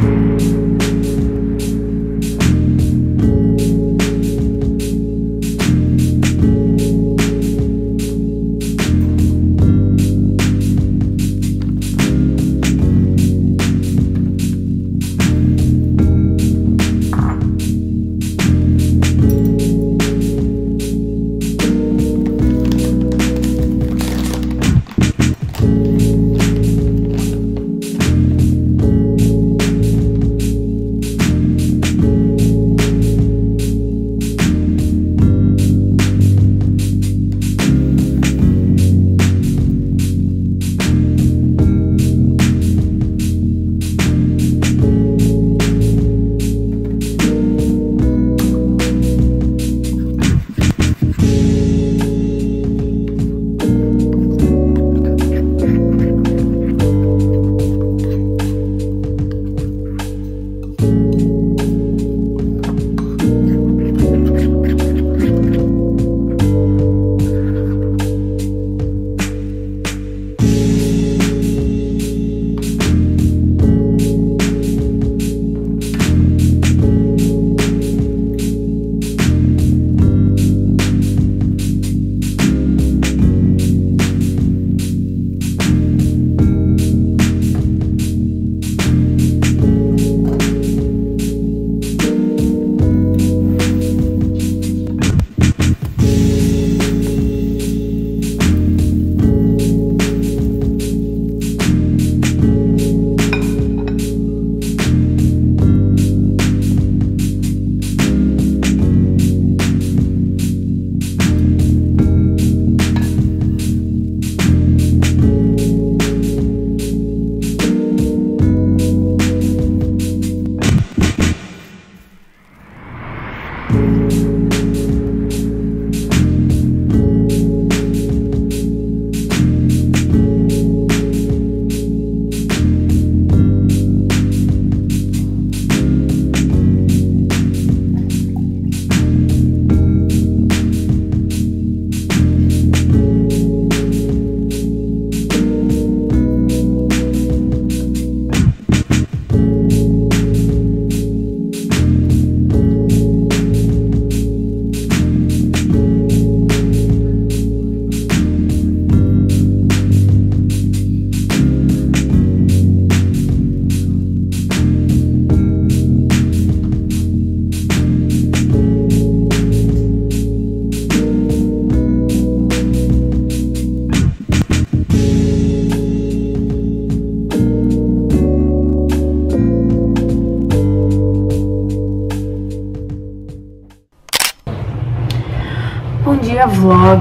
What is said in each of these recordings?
Bom dia, vlog.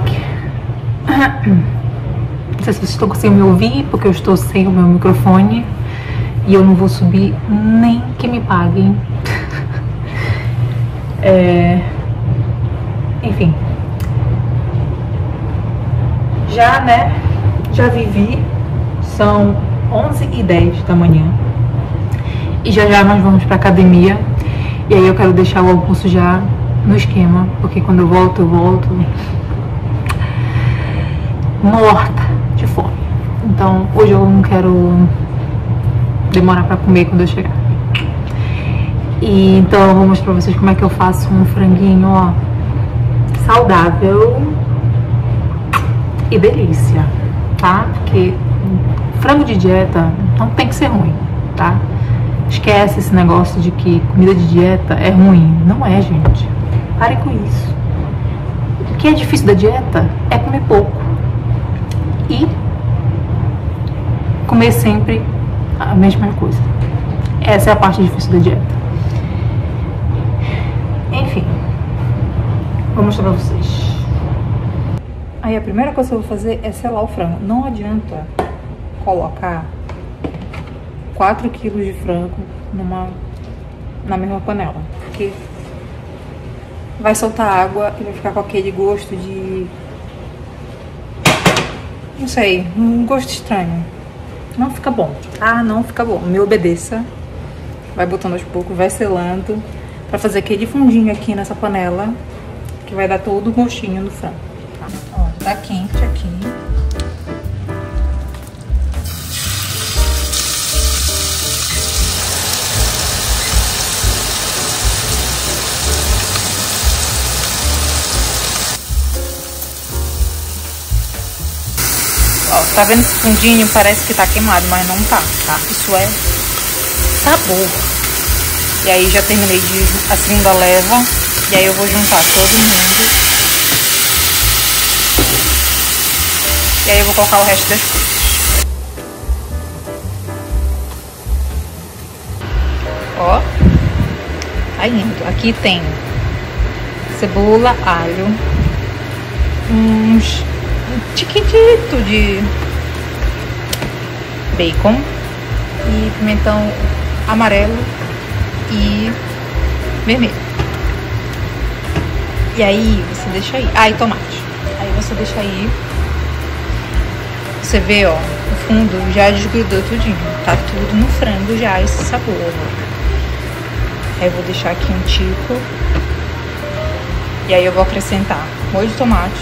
Não sei se vocês estão conseguindo me ouvir, porque eu estou sem o meu microfone e eu não vou subir nem que me paguem. Enfim, já vivi, são 11h10 da manhã e já nós vamos pra academia. E aí eu quero deixar o almoço já no esquema, porque quando eu volto morta de fome. Então hoje eu não quero demorar pra comer quando eu chegar. E então eu vou mostrar pra vocês como é que eu faço um franguinho, ó, saudável e delícia, tá? Porque frango de dieta não tem que ser ruim, tá? Esquece esse negócio de que comida de dieta é ruim. Não é, gente. Pare com isso. O que é difícil da dieta é comer pouco e comer sempre a mesma coisa. Essa é a parte difícil da dieta. Enfim, vou mostrar pra vocês. Aí a primeira coisa que eu vou fazer é selar o frango. Não adianta colocar 4 kg de frango na mesma panela, porque vai soltar água e vai ficar com aquele gosto de, não sei, um gosto estranho. Não fica bom, tá? Não fica bom. Me obedeça. Vai botando aos poucos, vai selando, pra fazer aquele fundinho aqui nessa panela, que vai dar todo o gostinho do frango. Tá? Ó, tá quente aqui. Tá vendo esse fundinho? Parece que tá queimado, mas não tá, tá? Isso é sabor. E aí já terminei a segunda leva. E aí eu vou juntar todo mundo. E aí eu vou colocar o resto das coisas. Ó. Tá indo. Aqui tem cebola, alho, um tiquitito de bacon e pimentão amarelo e vermelho. E aí você deixa aí. Ah, e tomate. Aí você deixa aí. Você vê, ó, no fundo já desgrudou tudinho. Tá tudo no frango já, esse sabor. Aí eu vou deixar aqui um tico. E aí eu vou acrescentar molho de tomate,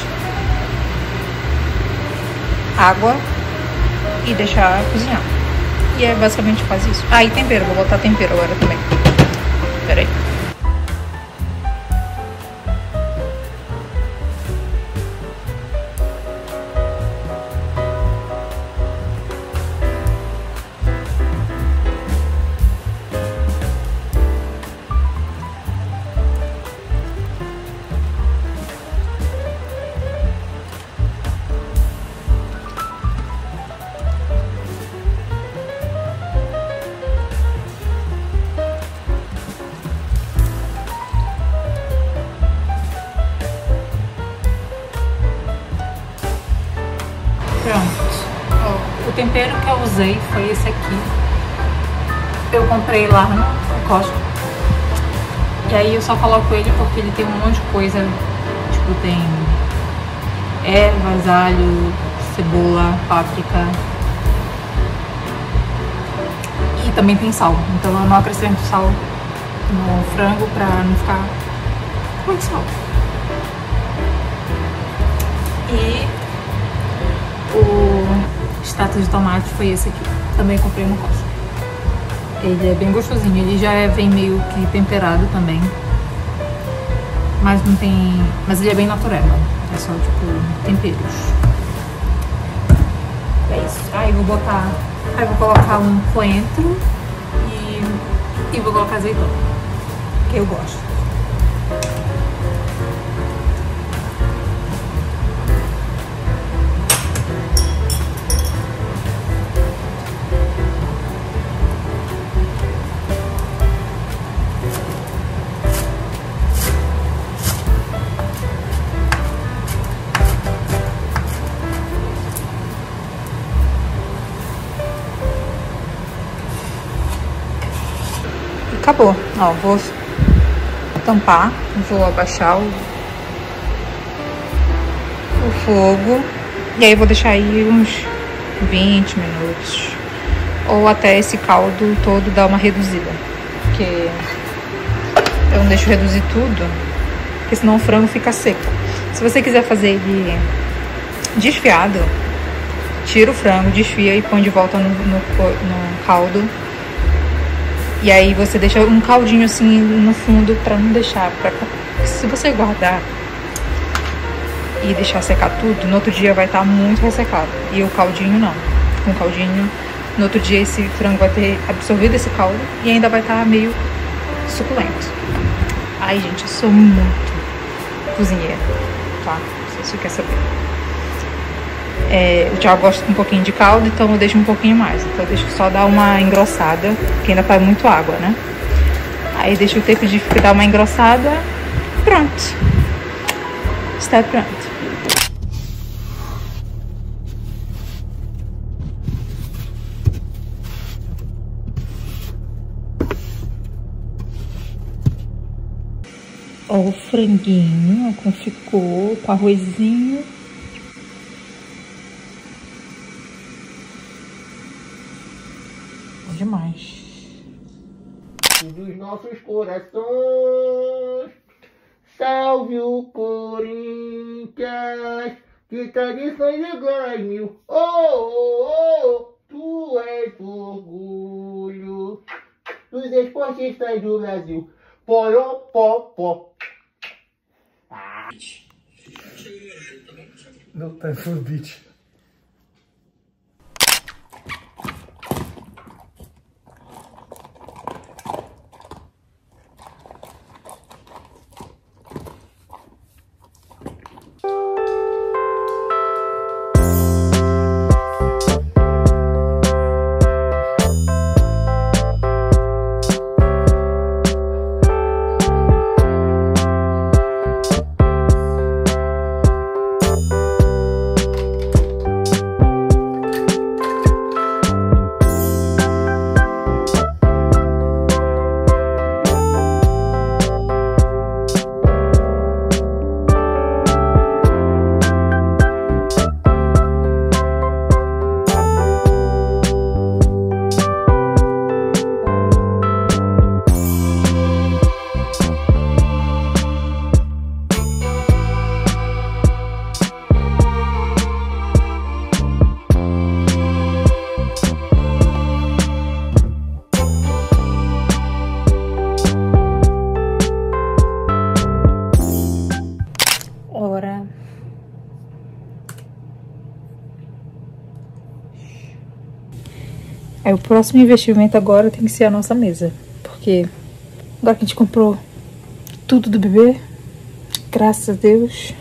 água e deixar cozinhar. E é basicamente quase isso. Ah, e tempero. Vou botar tempero agora também. Pera aí. Pronto. Ó, o tempero que eu usei foi esse aqui. Eu comprei lá no Costco. E aí eu só coloco ele porque ele tem um monte de coisa. Tipo, tem ervas, alho, cebola, páprica. E também tem sal. Então eu não acrescento sal no frango pra não ficar com muito sal. E o extrato de tomate foi esse aqui. Também comprei no Costco. Ele é bem gostosinho. Ele já vem meio que temperado também. Mas não tem... Mas ele é bem natureba. É só, tipo, temperos. É isso. Aí vou botar... Aí vou colocar um coentro e vou colocar azeitona. Que eu gosto. Acabou. Ó, vou tampar, vou abaixar o fogo e aí vou deixar aí uns 20 minutos ou até esse caldo todo dar uma reduzida, porque eu não deixo reduzir tudo, porque senão o frango fica seco. Se você quiser fazer ele desfiado, tira o frango, desfia e põe de volta no caldo. E aí você deixa um caldinho assim no fundo pra não deixar... Se você guardar e deixar secar tudo, no outro dia vai estar muito ressecado. E o caldinho não. Com o caldinho, no outro dia esse frango vai ter absorvido esse caldo e ainda vai estar meio suculento. Ai, gente, eu sou muito cozinheira, tá? Não sei se você quer saber. Eu já gosto um pouquinho de caldo, então eu deixo um pouquinho mais. Então eu deixo só dar uma engrossada, porque ainda faz muito água, né? Aí deixo o tempo de dar uma engrossada. Pronto. Está pronto. Ó, o franguinho, ó, como ficou, com arrozinho. Demais. Dos nossos corações, salve o Corinthians, que tradições e glórias mil. Oh, oh, oh, tu és orgulho dos esportistas do Brasil. Poró, pó, pó. No time for beach. Aí o próximo investimento agora tem que ser a nossa mesa. Porque agora que a gente comprou tudo do bebê, graças a Deus,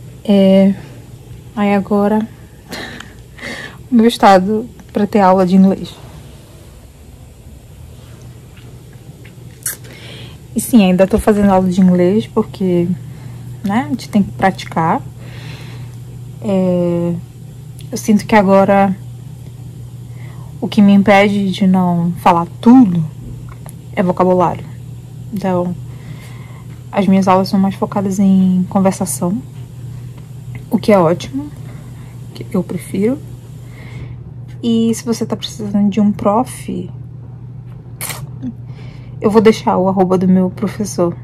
aí agora o meu estado para ter aula de inglês. E sim, ainda tô fazendo aula de inglês porque, né, a gente tem que praticar. Eu sinto que agora o que me impede de não falar tudo é vocabulário. Então, as minhas aulas são mais focadas em conversação, o que é ótimo, que eu prefiro. E se você tá precisando de um prof, eu vou deixar o arroba do meu professor.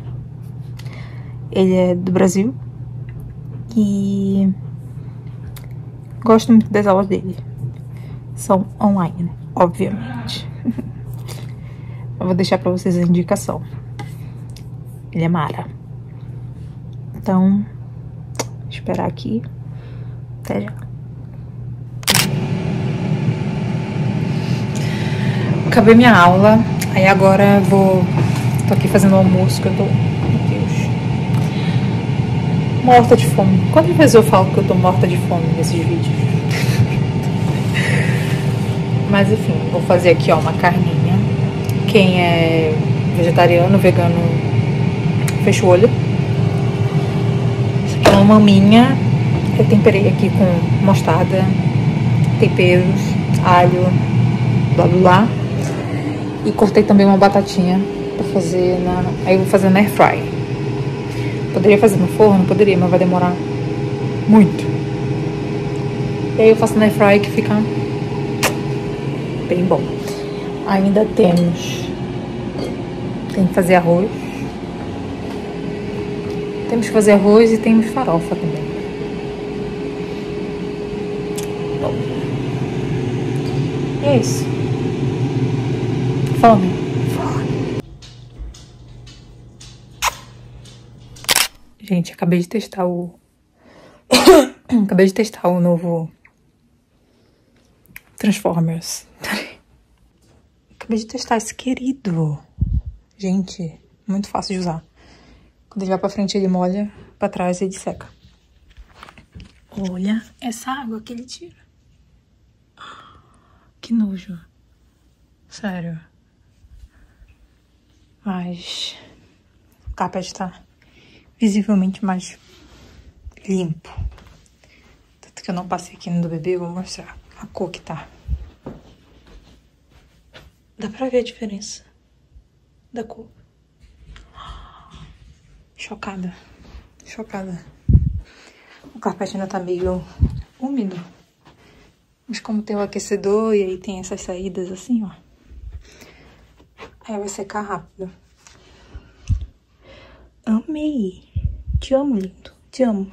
Ele é do Brasil e gosto muito das aulas dele. São online, obviamente. Eu vou deixar pra vocês a indicação. Ele é mara. Então, esperar aqui. Até já. Acabei minha aula. Aí agora tô aqui fazendo o almoço que eu tô... Meu Deus. Morta de fome. Quantas vezes eu falo que eu tô morta de fome nesses vídeos? Mas enfim, vou fazer aqui, ó, uma carninha. Quem é vegetariano, vegano, fecha o olho. Isso aqui é uma maminha. Eu temperei aqui com mostarda, temperos, alho, blá blá blá. E cortei também uma batatinha pra fazer aí eu vou fazer na air fry. Poderia fazer no forno? Poderia, mas vai demorar muito. E aí eu faço na air fry que fica bem bom. Ainda tem que fazer arroz. Temos que fazer arroz e temos farofa também. Bom. E é isso. Fome. Gente, acabei de testar o... acabei de testar o novo Transformers. Acabei de testar esse querido. Gente, muito fácil de usar. Quando ele vai pra frente, ele molha. Pra trás, ele seca. Olha essa água que ele tira. Que nojo. Sério. Mas o carpete tá visivelmente mais limpo. Tanto que eu não passei aqui no do bebê, eu vou mostrar a cor que tá. Dá pra ver a diferença da cor. Chocada. Chocada. O carpete ainda tá meio úmido. Mas como tem o aquecedor e aí tem essas saídas assim, ó. Aí vai secar rápido. Amei. Te amo, lindo. Te amo.